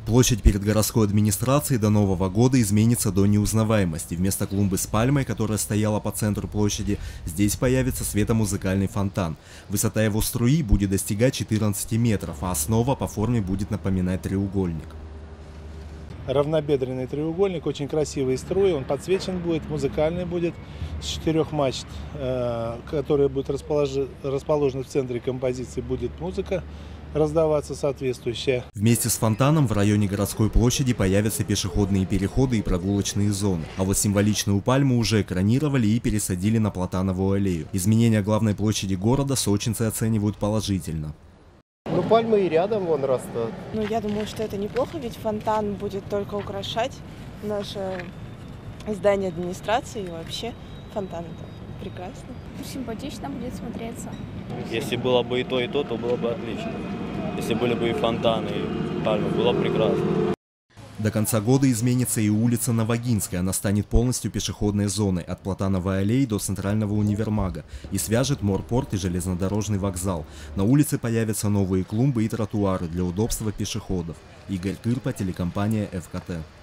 Площадь перед городской администрацией до Нового года изменится до неузнаваемости. Вместо клумбы с пальмой, которая стояла по центру площади, здесь появится светомузыкальный фонтан. Высота его струи будет достигать 14 метров, а основа по форме будет напоминать треугольник. Равнобедренный треугольник, очень красивые струи, он подсвечен будет, музыкальный будет, с 4 мачт, которые будут расположены в центре композиции, будет музыка раздаваться соответствующая. Вместе с фонтаном в районе городской площади появятся пешеходные переходы и прогулочные зоны. А вот символичную пальму уже экранировали и пересадили на Платановую аллею. Изменения главной площади города сочинцы оценивают положительно. Ну, пальмы и рядом вон растут. Ну, я думаю, что это неплохо, ведь фонтан будет только украшать наше здание администрации и вообще фонтан это прекрасно. Симпатично будет смотреться. Если было бы и то, то было бы отлично. Если были бы и фонтаны, и пальмы, было бы прекрасно. До конца года изменится и улица Новогинская. Она станет полностью пешеходной зоной от Платановой аллеи до центрального универмага и свяжет морпорт и железнодорожный вокзал. На улице появятся новые клумбы и тротуары для удобства пешеходов. Игорь Кырпа, телекомпания ФКТ.